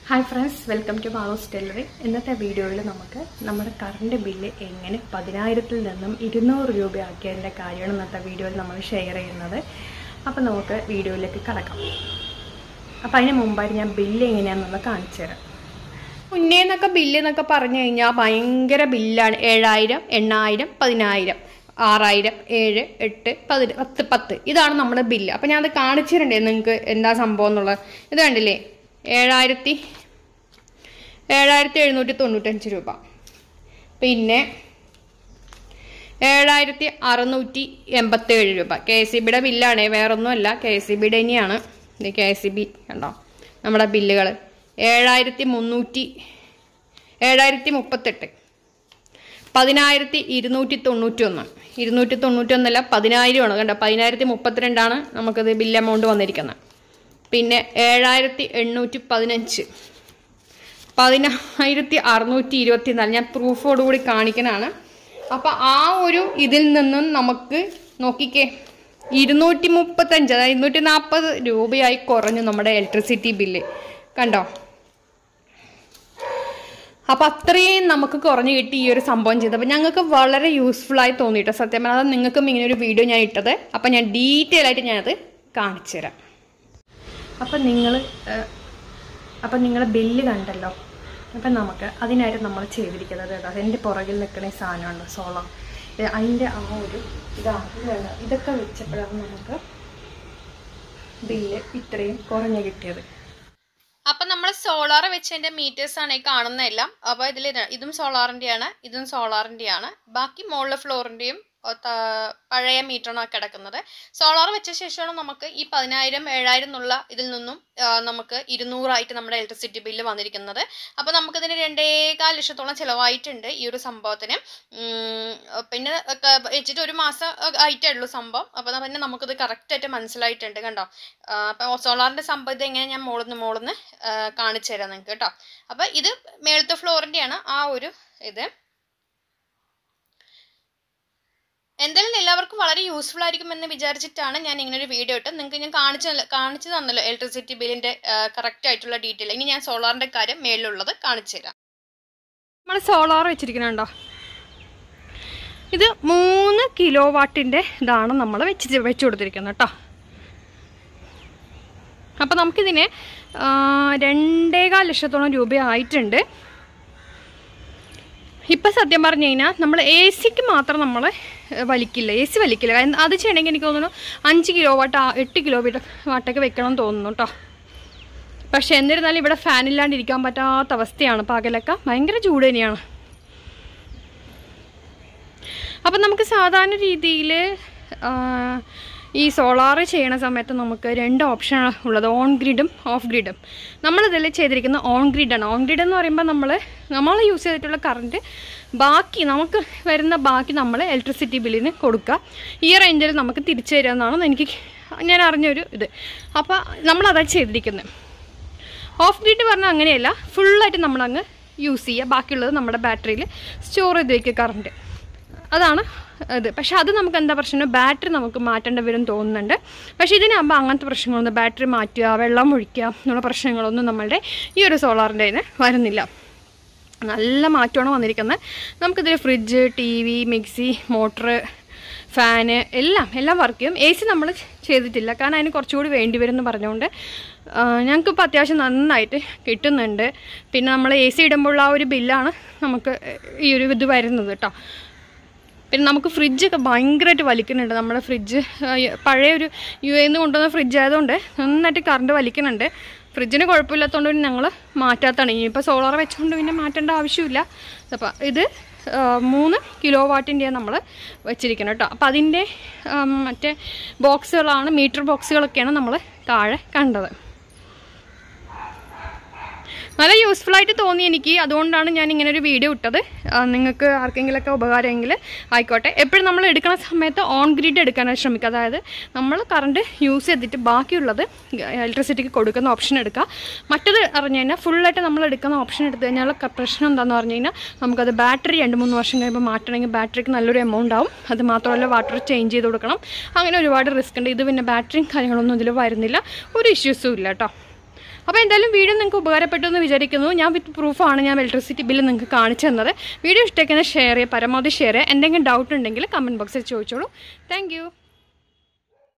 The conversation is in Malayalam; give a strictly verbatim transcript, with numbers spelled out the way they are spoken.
Hi friends, welcome to Malos Tailoring. ഇന്നത്തെ വീഡിയോയിൽ നമുക്ക് നമ്മുടെ കറണ്ട് ബില്ല് എങ്ങനെ പതിനായിരത്തിൽ നിന്നും ഇരുന്നൂറ് രൂപയാക്കിയതിന്റെ കാര്യമാണ് ഇന്നത്തെ വീഡിയോയിൽ നമ്മൾ ഷെയർ ചെയ്യുന്നത്. അപ്പോൾ നമുക്ക് വീഡിയോയിലേക്ക് കടക്കാം. അപ്പോൾ അതിന് മുമ്പായിട്ട് ഞാൻ ബില്ല് എങ്ങനെയാണെന്നുള്ളത് കാണിച്ചു തരാം. മുന്നേ എന്നൊക്കെ ബില്ല് എന്നൊക്കെ പറഞ്ഞു കഴിഞ്ഞാൽ ഭയങ്കര ബില്ലാണ്. ഏഴായിരം, എണ്ണായിരം, പതിനായിരം, ആറായിരം, ഏഴ്, എട്ട്, പതി പത്ത് പത്ത് ഇതാണ് നമ്മുടെ ബില്ല്. അപ്പോൾ ഞാൻ അത് കാണിച്ചിട്ടുണ്ടേ നിങ്ങൾക്ക് എന്താ സംഭവം എന്നുള്ളത്. ഇത് കണ്ടില്ലേ, ഏഴായിരത്തി ഏഴായിരത്തി എഴുന്നൂറ്റി തൊണ്ണൂറ്റഞ്ച് രൂപ. പിന്നെ ഏഴായിരത്തി അറുന്നൂറ്റി എൺപത്തേഴ് രൂപ കെ എസ് ഇ ബിയുടെ ബില്ലാണ്, വേറൊന്നുമല്ല, കെ എസ് ഇ ബിയുടെ തന്നെയാണ്. ഇത് കെ എസ് ഇ ബി കണ്ടോ നമ്മുടെ ബില്ലുകൾ. ഏഴായിരത്തി മുന്നൂറ്റി ഏഴായിരത്തി മുപ്പത്തെട്ട് പതിനായിരത്തി ഇരുന്നൂറ്റി തൊണ്ണൂറ്റി ഒന്ന് ഇരുന്നൂറ്റി തൊണ്ണൂറ്റി ഒന്നല്ല പതിനായിരമാണ് കണ്ടോ. പതിനായിരത്തി മുപ്പത്തിരണ്ടാണ് നമുക്കത് ബില്ല് എമൗണ്ട് വന്നിരിക്കുന്നത്. പിന്നെ ഏഴായിരത്തി എണ്ണൂറ്റി പതിനഞ്ച് പതിനായിരത്തി അറുന്നൂറ്റി ഇരുപത്തി നാല് ഞാൻ പ്രൂഫോടുകൂടി കാണിക്കണതാണ്. അപ്പം ആ ഒരു ഇതിൽ നിന്നും നമുക്ക് നോക്കിക്കേ ഇരുന്നൂറ്റി മുപ്പത്തഞ്ച് അതായത് ഇരുന്നൂറ്റി നാൽപ്പത് രൂപയായി കുറഞ്ഞു നമ്മുടെ ഇലക്ട്രിസിറ്റി ബില്ല് കണ്ടോ. അപ്പം അത്രയും നമുക്ക് കുറഞ്ഞു കിട്ടി ഈ ഒരു സംഭവം ചെയ്തപ്പോൾ ഞങ്ങൾക്ക് വളരെ യൂസ്ഫുൾ ആയി തോന്നിയിട്ട് സത്യം പറഞ്ഞാൽ. അത് നിങ്ങൾക്കും ഇങ്ങനെ ഒരു വീഡിയോ ഞാൻ ഇട്ടത്. അപ്പം ഞാൻ ഡീറ്റെയിൽ ആയിട്ട് ഞാനത് കാണിച്ചു തരാം. അപ്പം നിങ്ങൾ അപ്പം നിങ്ങൾ ബില്ല് കണ്ടല്ലോ. അപ്പം നമുക്ക് അതിനായിട്ട് നമ്മൾ ചെയ്തിരിക്കുന്നത് കേട്ടോ, എൻ്റെ പുറകിൽ നിൽക്കുന്ന ഈ സാധനമുണ്ട് സോളാർ. അതിൻ്റെ ആ ഒരു ഇതാണ് ഇതൊക്കെ വെച്ചപ്പോഴാണ് നമുക്ക് ബില്ല് ഇത്രയും കുറഞ്ഞു കിട്ടിയത്. അപ്പം നമ്മൾ സോളാർ വെച്ചതിൻ്റെ മീറ്റേഴ്സാണ് ഈ കാണുന്നതെല്ലാം. അപ്പോൾ ഇതിൽ ഇതും സോളാറിൻ്റെയാണ്, ഇതും സോളാറിൻ്റെയാണ്. ബാക്കി മുകളിലെ ഫ്ലോറിൻ്റെയും പഴയ മീറ്ററാണ് കിടക്കുന്നത്. സോളാർ വെച്ച ശേഷമാണ് നമുക്ക് ഈ പതിനായിരം ഏഴായിരം എന്നുള്ള ഇതിൽ നിന്നും നമുക്ക് ഇരുന്നൂറായിട്ട് നമ്മുടെ ഇലക്ട്രിസിറ്റി ബില്ല് വന്നിരിക്കുന്നത്. അപ്പോൾ നമുക്കിതിന് രണ്ടേകാൽ ലക്ഷത്തോളം ചിലവായിട്ടുണ്ട് ഈ ഒരു സംഭവത്തിന്. പിന്നെ വെച്ചിട്ട് ഒരു മാസം ആയിട്ടേ ഉള്ളൂ സംഭവം. അപ്പോൾ പിന്നെ നമുക്കിത് കറക്റ്റായിട്ട് മനസ്സിലായിട്ടുണ്ട് കണ്ടോ. അപ്പോൾ സോളാറിൻ്റെ സംഭവം ഇത് എങ്ങനെ ഞാൻ മോളിന്ന് മോളിന്ന് കാണിച്ചു തരാം നിങ്ങൾക്ക് കേട്ടോ. അപ്പോൾ ഇത് മേളത്തെ ഫ്ലോറിൻ്റെയാണ് ആ ഒരു ഇത്. എന്തായാലും എല്ലാവർക്കും വളരെ യൂസ്ഫുൾ ആയിരിക്കും എന്ന് വിചാരിച്ചിട്ടാണ് ഞാൻ ഇങ്ങനെ ഒരു വീഡിയോ ഇട്ട് നിങ്ങൾക്ക് ഞാൻ കാണിച്ചു കാണിച്ചു തന്നല്ലോ ഇലക്ട്രിസിറ്റി ബില്ലിൻ്റെ കറക്റ്റ് ആയിട്ടുള്ള ഡീറ്റെയിൽ. ഇനി ഞാൻ സോളാറിൻ്റെ കാര്യം മേളിലുള്ളത് കാണിച്ചു തരാം. നമ്മൾ സോളാർ വെച്ചിരിക്കുന്നുണ്ടോ, ഇത് മൂന്ന് കിലോ വാട്ടിൻ്റെ ഇതാണ് നമ്മൾ വെച്ച് വെച്ച് കൊടുത്തിരിക്കുന്നത് കേട്ടോ. അപ്പം നമുക്കിതിന് രണ്ടേകാൽ ലക്ഷത്തോളം രൂപയായിട്ടുണ്ട്. ഇപ്പം സത്യം പറഞ്ഞു കഴിഞ്ഞാൽ നമ്മൾ എ സിക്ക് മാത്രം നമ്മൾ വലിക്കില്ല, എ സി വലിക്കില്ല. കാരണം അത് ചെയ്യണമെങ്കിൽ എനിക്ക് തോന്നുന്നു അഞ്ച് കിലോ വാട്ട് എട്ട് കിലോ വാട്ടൊക്കെ വെക്കണം എന്ന് തോന്നുന്നു കേട്ടോ. പക്ഷെ എന്നിരുന്നാലും ഇവിടെ ഫാനില്ലാണ്ടിരിക്കാൻ പറ്റാത്ത അവസ്ഥയാണ്. പകലൊക്കെ ഭയങ്കര ചൂട് തന്നെയാണ്. അപ്പം നമുക്ക് സാധാരണ രീതിയിൽ ഈ സോളാർ ചെയ്യണ സമയത്ത് നമുക്ക് രണ്ട് ഓപ്ഷനാണ് ഉള്ളത്, ഓൺ ഗ്രിഡും ഓഫ് ഗ്രിഡും. നമ്മളിതിൽ ചെയ്തിരിക്കുന്ന ഓൺ ഗ്രിഡാണ്. ഓൺ ഗ്രിഡ് എന്ന് പറയുമ്പോൾ നമ്മൾ നമ്മൾ യൂസ് ചെയ്തിട്ടുള്ള കറണ്ട് ബാക്കി നമുക്ക് വരുന്ന ബാക്കി നമ്മൾ ഇലക്ട്രിസിറ്റി ബില്ലിന് കൊടുക്കുക. ഈ റേഞ്ചിൽ നമുക്ക് തിരിച്ചു തരിക എന്നാണ് എനിക്ക് ഞാൻ അറിഞ്ഞൊരു ഇത്. അപ്പോൾ നമ്മളതാണ് ചെയ്തിരിക്കുന്നത്. ഓഫ് ഗ്രിഡ് പറഞ്ഞാൽ അങ്ങനെയല്ല, ഫുള്ളായിട്ട് നമ്മളങ്ങ് യൂസ് ചെയ്യുക, ബാക്കിയുള്ളത് നമ്മുടെ ബാറ്ററിയിൽ സ്റ്റോർ ചെയ്ത് വയ്ക്കുക കറണ്ട്. അതാണ് ഇത്. പക്ഷെ അത് നമുക്ക് എന്താ പ്രശ്നം, ബാറ്ററി നമുക്ക് മാറ്റേണ്ടി വരും തോന്നുന്നുണ്ട്. പക്ഷേ ഇതിനാകുമ്പോൾ അങ്ങനത്തെ പ്രശ്നങ്ങളൊന്നും, ബാറ്ററി മാറ്റുക വെള്ളം ഒഴിക്കുക എന്നുള്ള പ്രശ്നങ്ങളൊന്നും നമ്മളുടെ ഈ ഒരു സോളാറിൻ്റെ അതിന് വരുന്നില്ല. നല്ല മാറ്റമാണ് വന്നിരിക്കുന്നത്. നമുക്കിതിൽ fridge, T V, mixie, motor, fan എല്ലാം എല്ലാം വർക്ക് ചെയ്യും. എ സി നമ്മൾ ചെയ്തിട്ടില്ല, കാരണം അതിന് കുറച്ചുകൂടി വേണ്ടി വരും എന്ന് പറഞ്ഞുകൊണ്ട് ഞങ്ങൾക്കിപ്പോൾ അത്യാവശ്യം നന്നായിട്ട് കിട്ടുന്നുണ്ട്. പിന്നെ നമ്മൾ എ സി ഇടുമ്പോൾ ആ ഒരു ബില്ലാണ് നമുക്ക് ഈ ഒരു ഇത് വരുന്നത് കേട്ടോ. പിന്നെ നമുക്ക് ഫ്രിഡ്ജൊക്കെ ഭയങ്കരമായിട്ട് വലിക്കുന്നുണ്ട്. നമ്മുടെ ഫ്രിഡ്ജ് പഴയൊരു യു എയിൽ നിന്ന് കൊണ്ടുവന്ന ഫ്രിഡ്ജ് ആയതുകൊണ്ട് നന്നായിട്ട് കറണ്ട് വലിക്കുന്നുണ്ട്. ഫ്രിഡ്ജിന് കുഴപ്പമില്ലാത്തതുകൊണ്ട് പിന്നെ ഞങ്ങൾ മാറ്റാത്തതാണ്. ഇനിയിപ്പോൾ സോളാർ വെച്ചുകൊണ്ട് പിന്നെ മാറ്റേണ്ട ആവശ്യമില്ല. അപ്പോൾ ഇത് മൂന്ന് കിലോ വാട്ടിൻ്റെയാണ് നമ്മൾ വെച്ചിരിക്കുന്നത് കേട്ടോ. അപ്പോൾ അതിൻ്റെ മറ്റേ ബോക്സുകളാണ്, മീറ്റർ ബോക്സുകളൊക്കെയാണ് നമ്മൾ താഴെ കണ്ടത്. നല്ല യൂസ്ഫുൾ ആയിട്ട് തോന്നി എനിക്ക്, അതുകൊണ്ടാണ് ഞാൻ ഇങ്ങനെ ഒരു വീഡിയോ ഇട്ടത്. നിങ്ങൾക്ക് ആർക്കെങ്കിലുമൊക്കെ ഉപകാരമെങ്കിൽ ആയിക്കോട്ടെ. എപ്പോഴും നമ്മൾ എടുക്കുന്ന സമയത്ത് ഓൺ ഗ്രിഡ് എടുക്കാനായിട്ട് ശ്രമിക്കുക. അതായത് നമ്മൾ കറണ്ട് യൂസ് ചെയ്തിട്ട് ബാക്കിയുള്ളത് ഇലക്ട്രിസിറ്റിക്ക് കൊടുക്കുന്ന ഓപ്ഷൻ എടുക്കുക. മറ്റത് പറഞ്ഞു കഴിഞ്ഞാൽ ഫുള്ളായിട്ട് നമ്മൾ എടുക്കുന്ന ഓപ്ഷൻ എടുത്തു കഴിഞ്ഞാൽ പ്രശ്നം എന്താണെന്ന് പറഞ്ഞു കഴിഞ്ഞാൽ നമുക്കത് ബാറ്ററി രണ്ട് മൂന്ന് വർഷം കഴിയുമ്പോൾ മാറ്റണമെങ്കിൽ ബാറ്ററിക്ക് നല്ലൊരു എമൗണ്ട് ആവും. അത് മാത്രമല്ല വാട്ടർ ചേഞ്ച് ചെയ്ത് കൊടുക്കണം, അങ്ങനെ ഒരുപാട് റിസ്ക് ഉണ്ട്. ഇത് പിന്നെ ബാറ്ററിയും കാര്യങ്ങളൊന്നും ഇതിൽ വരുന്നില്ല, ഒരു ഇഷ്യൂസും ഇല്ല കേട്ടോ. അപ്പോൾ എന്തായാലും വീഡിയോ നിങ്ങൾക്ക് ഉപകാരപ്പെട്ടു എന്ന് വിചാരിക്കുന്നു. ഞാൻ വിത്ത് പ്രൂഫാണ് ഞാൻ ഇലക്ട്രിസിറ്റി ബില്ല് നിങ്ങൾക്ക് കാണിച്ചു തന്നത്. വീഡിയോ ഇഷ്ടമാക്കുന്ന ഷെയർ ചെയ്യുക, പരമാവധി ഷെയർ ചെയ്യുക. എന്തെങ്കിലും ഡൗട്ട് ഉണ്ടെങ്കിൽ കമൻറ്റ് ബോക്സിൽ ചോദിച്ചോളൂ. താങ്ക്